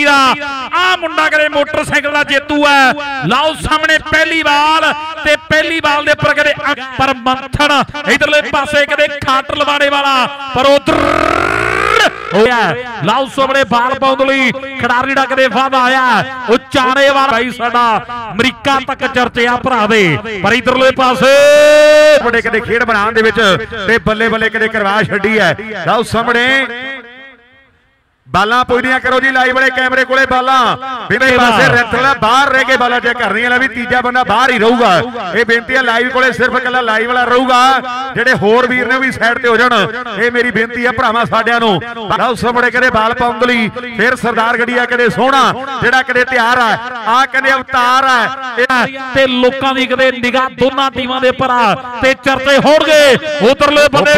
दा आ मुंडा कदे मोटरसाइकिल दा जेतू है। लाओ सामने पहली बाल ते पहली बाल दे उपर कदे पर मंथन इधरले पासे कदे खाट लवाने वाला पर उधर लाओ सामने बाल पाउण लई खिडारी दा कदे वादा आया ओ चारे वाला भाई साडा अमरीका तक चर्चा भरा दे पर इधरले पासे बड़े कदे खेड बनाउण दे विच ते बल्ले बल्ले कदे करवा छड्डी है। लाओ सामने बालां पुजदियां करो जी लाइव वाले कैमरे कोले बालां बिने पासे रैंथला बाहर रह के बालां चेक कर रही है भी तीजा बंदा बाहर ही रहूगा। ये बेनती है लाइव कोले सिर्फ कला लाइव वाला रहूगा जेडे होर वीर ने भी साइड ते हो जाण। ये मेरी बेनती है भरावां साडियां नूं लाओ सामने कदे बाल पाउण लई फिर सरदार गड़िया कदे सोहना जेड़ा कदे तैयार है आ कदे अवतार है ते लोकां दी कदे निगाह दोनां टीमां दे उपर ते चर्चे होणगे उधरले बंदे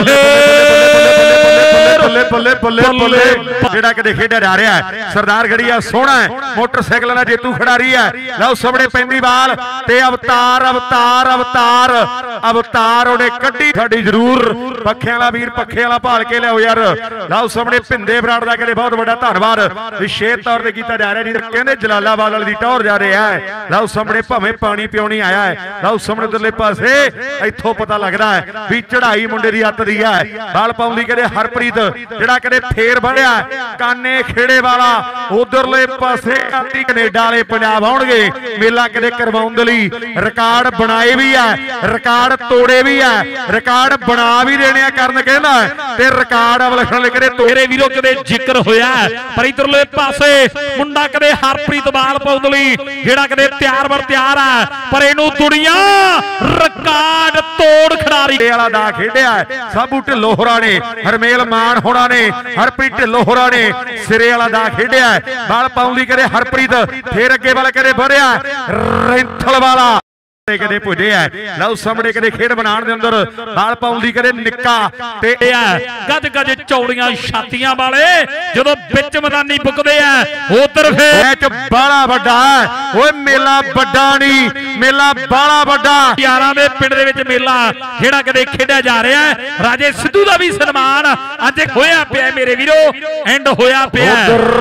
बल्ले बल्ले बल्ले बल्ले जेड़ा खेडा जा रहा है सरदार गड़िया सोहना है मोटरसाइकिल का जेतू खिडारी है। लो सामने पैंदी बाल ते अवतार अवतार अवतार अवतार उन्हें कड्डी साडी जरूर पखे वाला वीर पखे वाला भाल के लियाओ यार। लो सामने भिंदे बराड़ का कहते बहुत बड़ा धन्यवाद विशेष तौर पर किया जा रहा है कहते जलालाबाद वाली टौर जा रहा है। लो सामने भावें पानी पियोनी आया है। लो सामने उधरले पासे इत्थों पता लगता है भी चढ़ाई मुंडे की अत दी है। बाल पाउंदी कहते हरप्रीत जिहड़ा कहते फेर बढ़िया काने खेड़े वाला उधरले पासे कनेडा वाले पंजाब आउणगे मेला कदे करवाउण दे लई रिकार्ड बनाए भी है रिकार्ड तोड़े भी है रिकार्ड बना भी देने करन कहना ते रिकार्ड अवलखण कदे तोरे वीरो कदे जिक्र होया पर इधरले पासे मुंडा कदे हरप्रीत बाल पाउण लई जेड़ा कदे तैयार बर तैयार है पर इहनू दुनिया रिकार्ड तोड़ खिडारी वाला दा खेडिया साबू ढिल्लो होरां ने हरमेल मान होरां ने हरप्रीत ढिल्लो होरां ने सिरे वाला दा खेडिया बाल पाउंदी करे हरप्रीत फिर अगे वाला करे बढ़िया रैंथल वाला कदे पुजे है। लो सामने कदे खेड बनाउण दे अंदर बाल पाउंदी करे निक्का ते गज गज चौड़ियां छातियां वाले जदों विच मैदानी बुकदे आ उधर मैच बड़ा वड्डा ओए मेला वड्डा नहीं मेला बड़ा वड्डा यारां दे पिंड दे विच मेला जेड़ा कदे खेडिया जा रहा है। राजे सिद्धू दा भी सन्मान अज होया पिया मेरे वीरो एंड होया पिया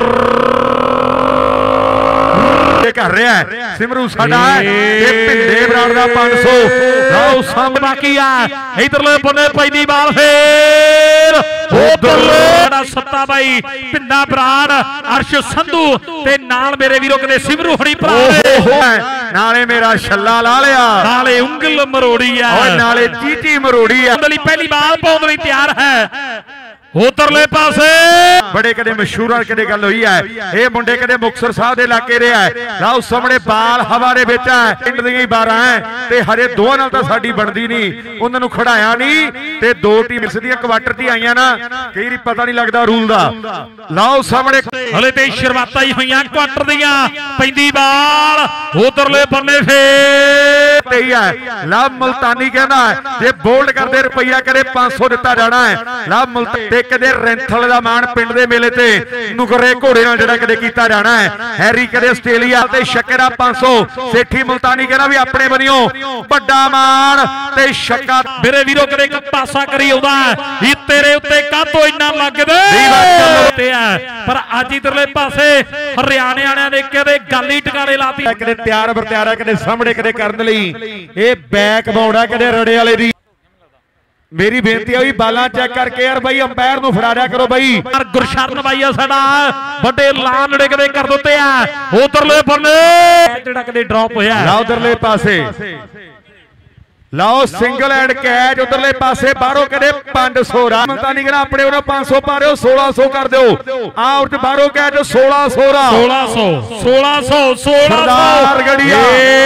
कर रहा है सिमरू साडा भिंदे बराड़ दा 500 लाओ सामने बाकी है इधरले बने पैदी बाल फिर उधरले बड़ा सत्ता भाई भिंदा बराड़ अर्श संधू ते नाल मेरे वीरों कदे सिमरू हणी भरा नाले मेरा छल्ला ला लिया नाले उंगल मरोड़ी है और नाले चीची मरोड़ी है पहली बाल पाउण लई तैयार है उधरले पासे बड़े कदे मशहूर कदे गल हुई है ये मुंडे कदे मुक्तसर साहब दे इलाके दे है। लाओ सामने बाल हवा दे विच है पिंड दी 12 है ते हरे दोवां नाल तां साडी बनदी नहीं उन्हां नूं खड़ाया नहीं ते दो टीम सिद्धियां क्वार्टर ती आईयां ना कई वारी पता नहीं लगदा रूल दा। लाओ सामने हले ते शुरुआत ही होईयां क्वार्टर दियां पैंदी बाल उधरले बन्ने फेर ते है ला मुल्तानी कहना जे बोल्ड करदे रुपया करे 500 दिता जाना है। ला मुल्तानी कदे रैंथल दा मान पिंड दे मेले ते नुकरे घोड़े नाल जेड़ा कदे कीता जाना है। हैरी कदे आस्ट्रेलिया ते शक्करा 500 सेठी मुल्तानी कहना भी अपने बनियो बड़ा मान ते शक्का मेरे वीरों कदे एक पासा करी आउंदा ई तेरे उत्ते कातो इन्ना लगदे पर अज इधरले पासे हरियाणे वालियां ने कदे गल ही टकाने लाती कदे तैयार बर तैयार कदे सामने कदे करन लई ए बैक बाउंडा कदे रड़े वाले दी मेरी बेनती है बाला चेक करके यार भाई अंपायर नूं फड़ा दिया करो भाई गुरशरण भाई साडा बड़े लाल नड़े कदे कर दिते आ उधरले बन्ने जेड़ा कदे ड्रॉप होया ला उधरले पासे लाओ सिंगल एंड कैच उधरले पासे बाहरों कदे 500 रा मुल्तानी कहना अपने उन्होंने 500 पा रहे हो 1600 कर दो आ और बाहरों कैच 1600 रा 1600 सरदार गड़िया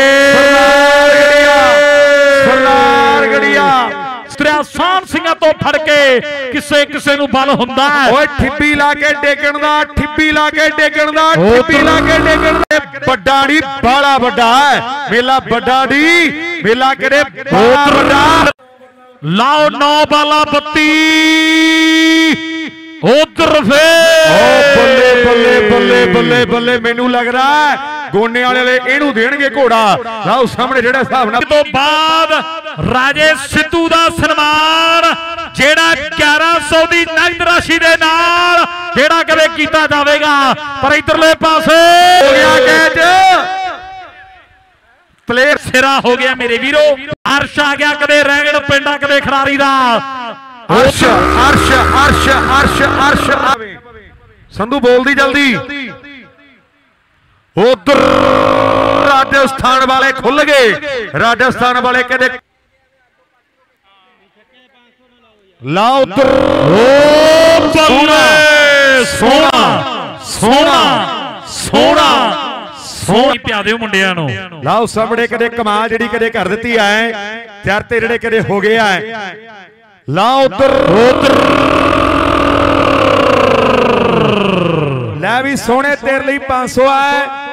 सरदार गड़िया आसान सिंह तो फड़ के किसे किसे नूं बल हुंदा है ओए ठिब्बी ला के डेगण दा ठिब्बी ला के डेगण दा ठिब्बी ला के डेगण दा बड़ा नहीं बड़ा बड़ा है मेला बड़ा नहीं मेला करे बड़ा बड़ा लाओ 9 बाला 32 उधर बल्ले बल्ले बल्ले बल्ले बल्ले मैनू लग रहा है गोने वाले इहनू देणगे घोड़ा। लाओ सामने जेड़ा हिसाब नाल तो बाद राजे सिद्धू दा सन्मान ਜਿਹੜਾ 1100 ਦੀ ਨਗਦ ਰਾਸ਼ੀ ਦੇ ਨਾਲ ਜਿਹੜਾ ਕਦੇ ਕੀਤਾ ਜਾਵੇਗਾ। ਪਰ ਇਧਰਲੇ ਪਾਸੇ ਹੋ ਗਿਆ ਕੈਚ, ਪਲੇਅਰ ਸਿਰਾ ਹੋ ਗਿਆ ਮੇਰੇ ਵੀਰੋ। ਅਰਸ਼ ਆ ਗਿਆ, ਕਦੇ ਰੈਗੜ ਪਿੰਡਾ ਕਦੇ ਖਿਡਾਰੀ ਦਾ। ਅਰਸ਼ ਅਰਸ਼ ਅਰਸ਼ ਅਰਸ਼ ਅਰਸ਼ ਸੰਧੂ ਬੋਲਦੀ ਜਲਦੀ। ਉਧਰ ਰਾਜਸਥਾਨ ਵਾਲੇ ਖੁੱਲ ਗਏ, ਰਾਜਸਥਾਨ ਵਾਲੇ ਕਹਿੰਦੇ ਲਾ ਉਧਰ। ਓ ਬੱਲੇ, ਸੋਹਣਾ ਸੋਹਣਾ ਸੋਹਣਾ ਸੋਹਣੀ ਪਿਆ ਦਿਓ ਮੁੰਡਿਆਂ ਨੂੰ। ਲਾਓ ਸਾਹਮਣੇ ਕਦੇ ਕਮਾਲ ਜਿਹੜੀ ਕਦੇ ਕਰ ਦਿੱਤੀ ਐ, ਚਾਰ ਤੇ ਜਿਹੜੇ ਕਦੇ ਹੋ ਗਏ ਐ। ਲਾ ਉਧਰ ਲੈ ਵੀ ਸੋਹਣੇ ਤੇਰੇ ਲਈ 500 ਐ।